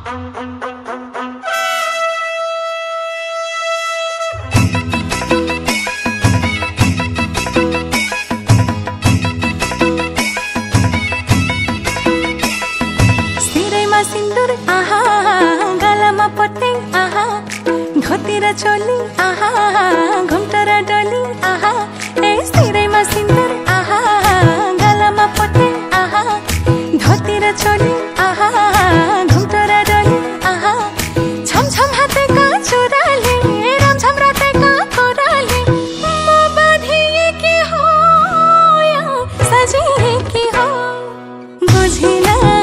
सिरैमा सिन्दुर आहा गालामा पट्टे आहा धोती र चोली आहा घुम्टो र डोली आहा ए सिरैमा सिन्दुर आहा गालामा पट्टे आहा धोती र चोली आहा घुम्टो र डोली आहा छमछम हातेका चुराले रमझम रातेका कोराले म बाँधिएकी हो या सजिएकी हो बुझिन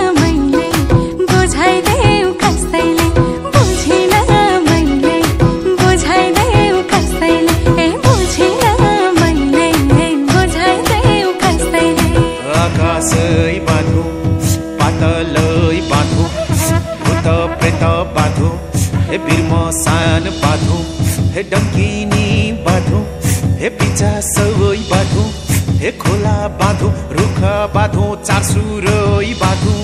हे बिर्मसान बाधु हे डङ्किनी बाधु हे पिचा सवै बाधु हे खोला बाधु रुख बाधु चारसुरै बाधु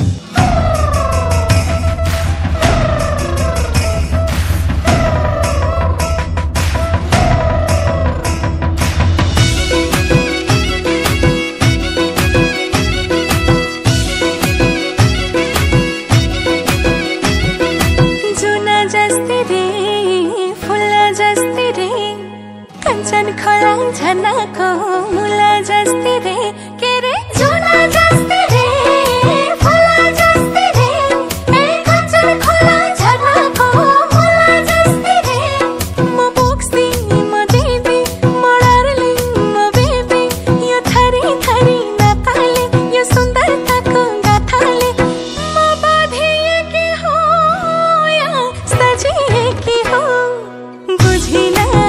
कंचन खोला झरनाको मुला जस्ती रे के रे जुना जस्ती रे फुला जस्ती रे ए कंचन खोला झरनाको मुला जस्ती रे म बोक्सी म देवी म डार्लिङ म बेबी यो थरी थरी नाताले यो सुन्दरताको गाथाले म बाँधिएकी हो या सजिएकी हो बुझिन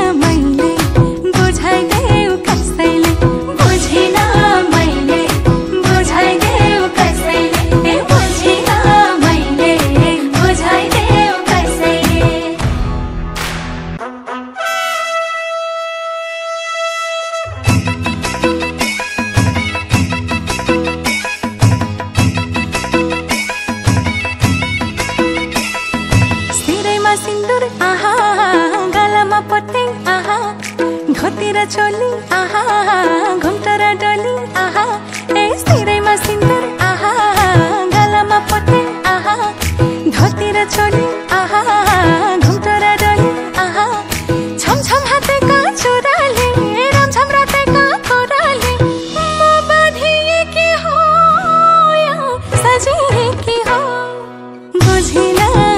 सिन्दुर आहा गालामा पट्टे आहा धोती र चोली आहा घुम्टो र डोली आहा ए सिरैमा सिन्दुर आहा गालामा पट्टे आहा धोती र चोली आहा घुम्टो र डोली आहा छमछम हातेका चुराले रमझम रातेका कोराले म बाँधिएकी हो या सजिएकी हो बुझिन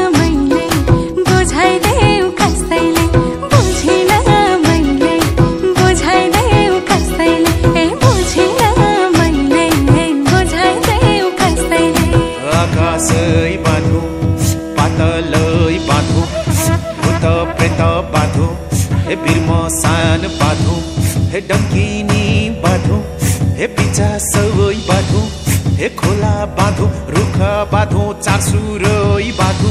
हे बिर्मसान बाधु हे डङ्किनी बाधु हे पिचा सवै बाधु हे खोला बाधु रुख बाधु चारसुरै बाधु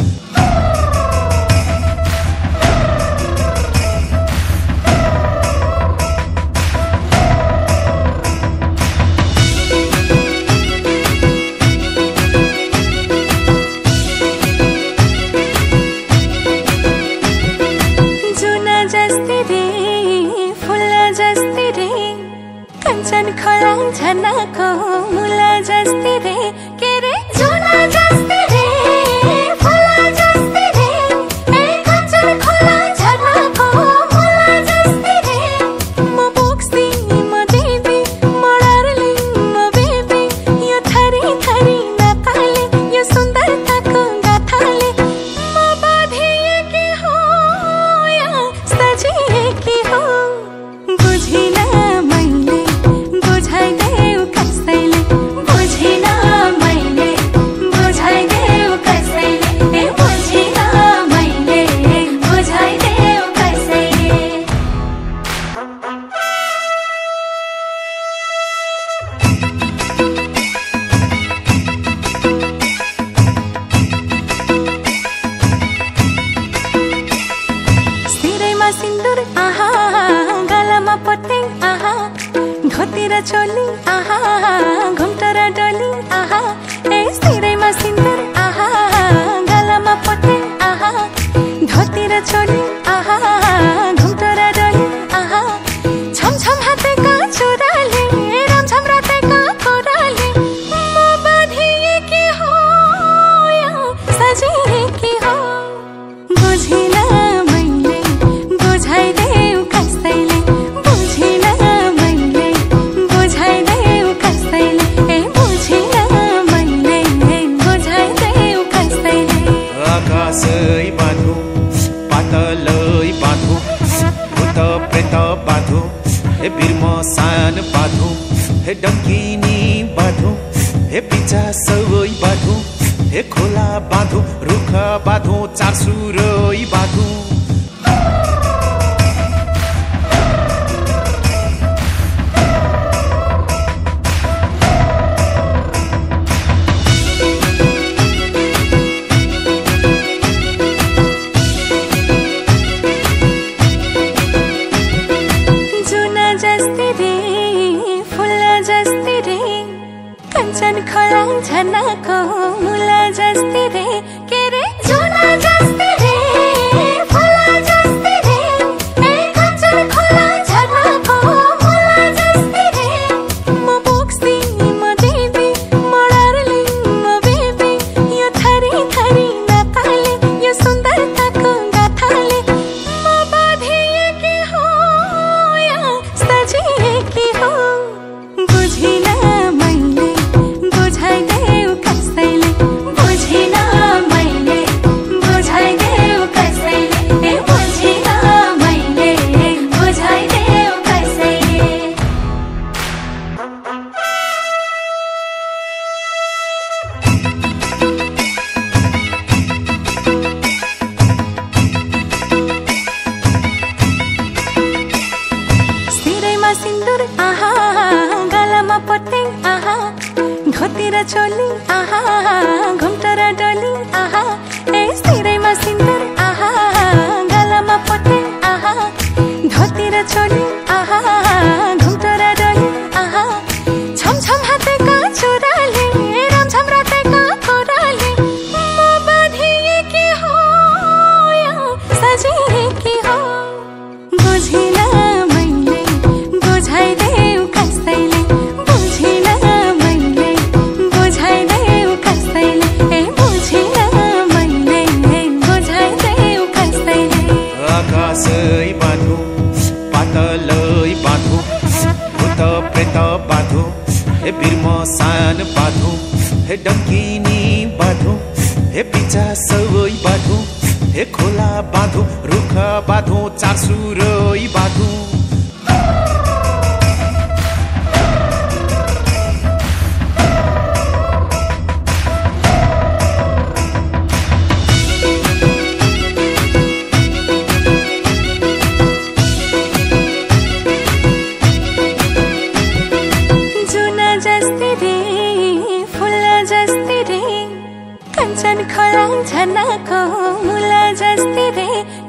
कंचन खोला झरनाको मुला जस्ती रे के रे जुना जस्ती रे फुला जस्ती रे ए कंचन खोला झरनाको मुला जस्ती रे म बोक्सी म देवी म डार्लिङ म बेबी यो थरी थरी नाताले यो सुन्दरताको गाथाले म बाँधिएकी हो या सजिएकी हो बुझिन सिन्दुर आहा गालामा पट्टे आहा धोती र चोली आहा घुम्टो र डोली आहा ए सिरैमा सिन्दुर आहा सान बाधो हे डङ्किनी बाधो हे पिचा सबै बाधो हे खोला बाधो रुख बाधो चार सुरै बाधो कंचन खोला झनाको मुला जस्ती रे के रे जुना जस्ती रे फुला जस्ती रे ए कंचन खोला झनाको मुला जस्ती रे म बोक्सी म देवी म डार्लिङ म बेबी यो थरी थरी नाताले यो सुन्दरताको गाथाले म बाधिएकी हो या सजिएकी हो बुझिन सिन्दूर आहा गलामा पट्टे आहा धोती र चोली आहा घुम्टा र डोली आहा ए सिरैमा सिन्दूर आहा गलामा पट्टे आहा धोती र चोली आहा घुम्टा र डोली आहा छमछम हातेका चुराले रमझम रातेका कोराले म बाधिएकी हो या सजिएकी हो बुझिन आकाशै बाधो पातलै बाधो भूत प्रेत बाधो हे बिर्म सान बाधो हे डङ्किनी बाधो हे पिचा सबै बाधो हे खोला बाधो रुख बाधो चार सुरै बाधो कंचन खोला झनाको मुला जस्ती रे